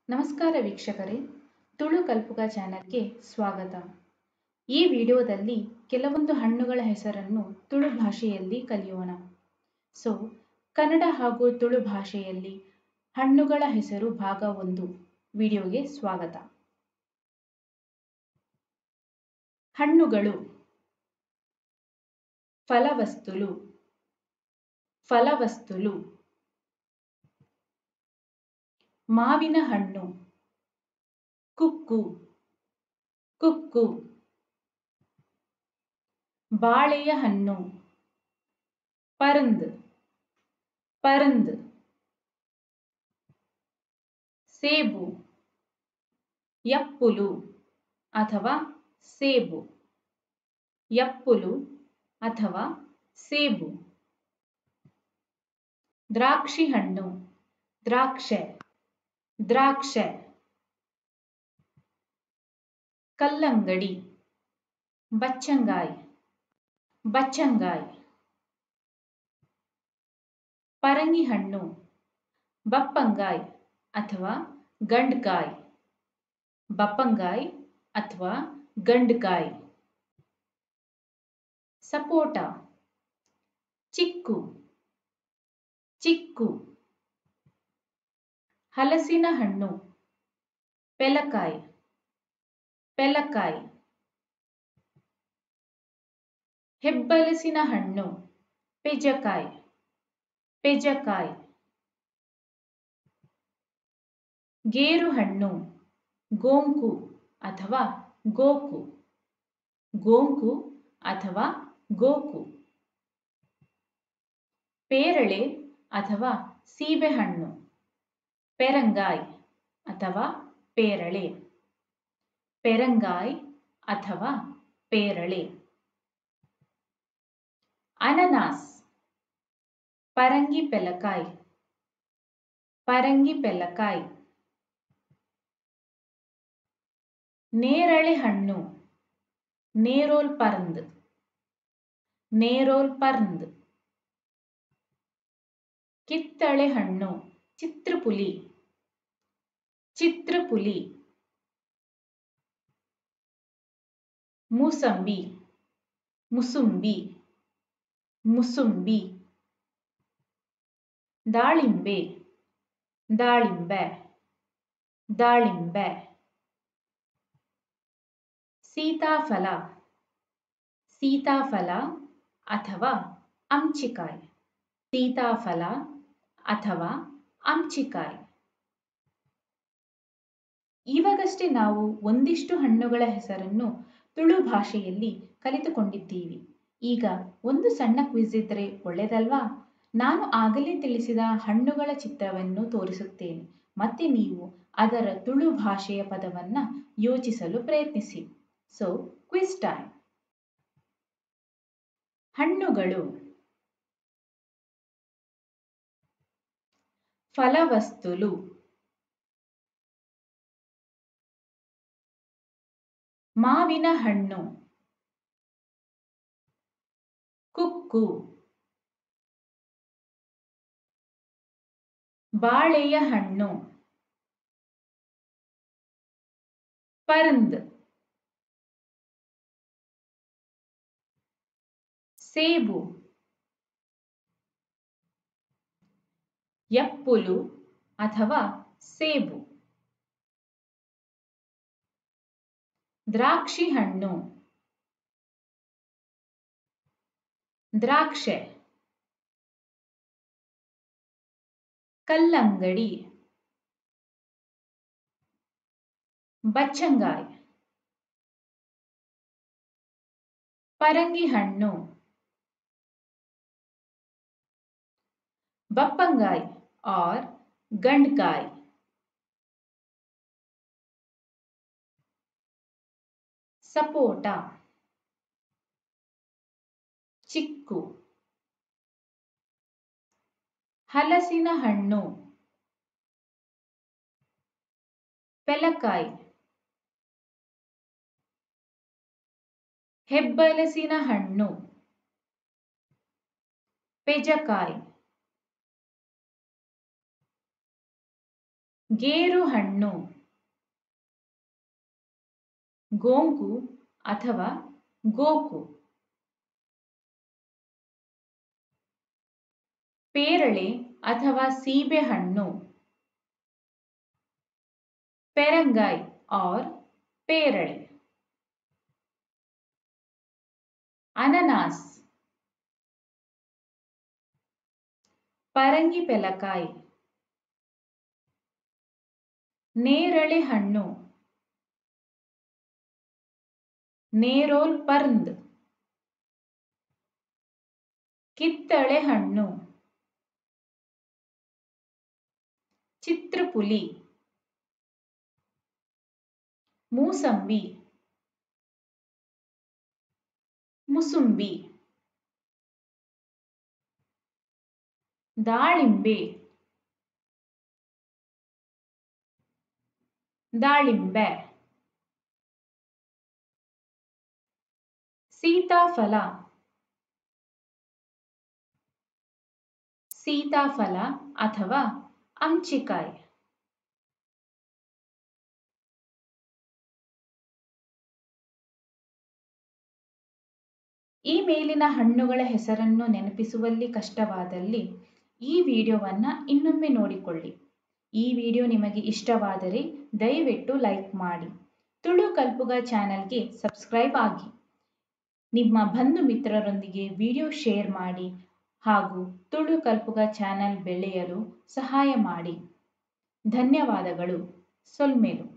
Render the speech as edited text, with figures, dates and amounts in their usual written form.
ನಮಸ್ಕಾರ ವೀಕ್ಷಕರೇ, ತುಳು ಕಲ್ಪುಗ ಚಾನೆಲ್ಗೆ ಸ್ವಾಗತ. ಈ ವಿಡಿಯೋದಲ್ಲಿ ಕೆಲವೊಂದು ಹಣ್ಣುಗಳ ಹೆಸರನ್ನು ತುಳು ಭಾಷೆಯಲ್ಲಿ ಕಲಿಯೋಣ. ಕನ್ನಡ ಹಾಗೂ ತುಳು ಭಾಷೆಯಲ್ಲಿ ಹಣ್ಣುಗಳ ಹೆಸರು ಭಾಗ 1 ವಿಡಿಯೋಗೆ ಸ್ವಾಗತ. ಹಣ್ಣುಗಳು: ಫಲವಸ್ತುಲು, ಫಲವಸ್ತುಲು. ಮಾವಿನ ಹಣ್ಣು, ಕುಕ್ಕು, ಕುಕ್ಕು. ಬಾಳೆಯ ಹಣ್ಣು, ಪರಂದ್, ಪರಂದ್. ಸೇಬು, ಯಪ್ಪುಲು ಅಥವಾ ಸೇಬು, ಯಪ್ಪುಲು ಅಥವಾ ಸೇಬು. ದ್ರಾಕ್ಷಿ ಹಣ್ಣು, ದ್ರಾಕ್ಷೆ, ದ್ರಾಕ್ಷೆ. ಕಲ್ಲಂಗಡಿ, ಬಚ್ಚಂಗಾಯ್, ಬಚ್ಚಂಗಾಯ್. ಪರಂಗಿ ಹಣ್ಣು, ಬಪ್ಪಂಗಾಯ್ ಅಥವಾ ಗಂಡ್ಕಾಯ್, ಬಪ್ಪಂಗಾಯ್ ಅಥವಾ ಗಂಡ್ಕಾಯ್. ಸಪೋಟ, ಚಿಕ್ಕು, ಚಿಕ್ಕು. ಹಲಸಿನ ಹಣ್ಣು, ಪೆಲಕಾಯ್, ಪೆಲಕಾಯ್. ಹೆಬ್ಬಲಸಿನ ಹಣ್ಣು, ಪೆಜಕಾಯ್, ಪೆಜಕಾಯ್. ಗೇರು ಹಣ್ಣು, ಗೋಂಕು ಅಥವಾ ಗೋಕು, ಗೋಂಕು ಅಥವಾ ಗೋಕು. ಪೇರಳೆ ಅಥವಾ ಸೀಬೆಹಣ್ಣು, ಪೆರಂಗಾಯ್ ಅಥವಾ ಪೇರಳೆ, ಪೆರಂಗಾಯ್ ಅಥವಾ ಪೇರಳೆ. ಅನನಾಸ್, ಪರಂಗಿ ಪೆಲಕಾಯ್, ಪರಂಗಿ ಪೆಲಕಾಯ್. ನೇರಳೆ ಹಣ್ಣು, ನೇರೋಲ್ ಪರಂದ್, ನೇರೋಲ್ ಪರಂದ್. ಕಿತ್ತಳೆ ಹಣ್ಣು, ಚಿತ್ರಪುಲಿ, ಚಿತ್ರಪುಲಿ. ಮೂಸಂಬಿ, ಮುಸುಂಬಿ, ಮುಸುಂಬಿ. ದಾಳಿಂಬೆ, ದಾಳಿಂಬೆ, ದಾಳಿಂಬೆ. ಸೀತಾಫಲ, ಸೀತಾಫಲ ಅಥವಾ ಅಂಚಿಕಾಯ್, ಸೀತಾಫಲ ಅಥವಾ ಅಂಚಿಕಾಯ್. ಇವಾಗಷ್ಟೇ ನಾವು ಒಂದಿಷ್ಟು ಹಣ್ಣುಗಳ ಹೆಸರನ್ನು ತುಳು ಭಾಷೆಯಲ್ಲಿ ಕಲಿತುಕೊಂಡಿದ್ದೀವಿ. ಈಗ ಒಂದು ಸಣ್ಣ ಕ್ವಿಜ್ ಇದ್ದರೆ ಒಳ್ಳೆಯದಲ್ವಾ? ನಾನು ಆಗಲೇ ತಿಳಿಸಿದ ಹಣ್ಣುಗಳ ಚಿತ್ರವನ್ನು ತೋರಿಸುತ್ತೇನೆ, ಮತ್ತೆ ನೀವು ಅದರ ತುಳು ಭಾಷೆಯ ಪದವನ್ನು ಯೋಚಿಸಲು ಪ್ರಯತ್ನಿಸಿ. Quiz time. ಹಣ್ಣುಗಳು: ಫಲವಸ್ತುಲು, ಮಾವಿನ ಹಣ್ಣು, ಕುಕ್ಕು, ಬಾಳೆಯ ಹಣ್ಣು, ಪರಂದ್, ಸೇಬು, ಯಪ್ಪುಲು ಅಥವಾ ಸೇಬು. ದ್ರಾಕ್ಷಿ ಹಣ್ಣು, ದ್ರಾಕ್ಷೆ. ಕಲ್ಲಂಗಡಿ, ಬಚ್ಚಂಗಾಯ್. ಪರಂಗಿ ಹಣ್ಣು, ಬಪ್ಪಂಗಾಯ್ और ಗಂಡ್ಕಾಯ್. ಸಪೋಟ, ಚಿಕ್ಕು. ಹಲಸಿನ ಹಣ್ಣು, ಪೆಲಕಾಯ್. ಹೆಬ್ಬಲಸಿನ ಹಣ್ಣು, ಪೆಜಕಾಯ್. ಗೇರು ಹಣ್ಣು, ಗೋಂಗು ಅಥವಾ ಗೋಕು. ಪೇರಳೆ ಅಥವಾ ಸೀಬೆಹಣ್ಣು, ಪೆರಂಗಾಯ್ और ಪೇರಳೆ. ಅನನಾಸ್, ಪರಂಗಿ ಪೆಲಕಾಯಿ. ನೇರಳೆ ಹಣ್ಣು, ನೇರೋಲ್ ಪರ್ಂದ್. ಕಿತ್ತಳೆ ಹಣ್ಣು, ಚಿತ್ರಪುಲಿ. ಮೂಸಂಬಿ, ಮುಸುಂಬಿ. ದಾಳಿಂಬೆ, ದಾಳಿಂಬೆ. ಸೀತಾಫಲ, ಸೀತಾಫಲ ಅಥವಾ ಅಂಚಿಕಾಯ್. ಈ ಮೇಲಿನ ಹಣ್ಣುಗಳ ಹೆಸರನ್ನು ನೆನಪಿಸುವಲ್ಲಿ ಕಷ್ಟವಾದಲ್ಲಿ ಈ ವಿಡಿಯೋವನ್ನು ಇನ್ನೊಮ್ಮೆ ನೋಡಿಕೊಳ್ಳಿ. ಈ ವಿಡಿಯೋ ನಿಮಗೆ ಇಷ್ಟವಾದರೆ ದಯವಿಟ್ಟು ಲೈಕ್ ಮಾಡಿ. ತುಳು ಕಲ್ಪುಗ ಚಾನೆಲ್ಗೆ ಸಬ್ಸ್ಕ್ರೈಬ್ ಆಗಿ. ನಿಮ್ಮ ಬಂಧು ಮಿತ್ರರೊಂದಿಗೆ ವಿಡಿಯೋ ಶೇರ್ ಮಾಡಿ ಹಾಗೂ ತುಳು ಕಲ್ಪುಗ ಚಾನೆಲ್ ಬೆಳೆಯಲು ಸಹಾಯ ಮಾಡಿ. ಧನ್ಯವಾದಗಳು. ಸೊಲ್ಮೇಲು.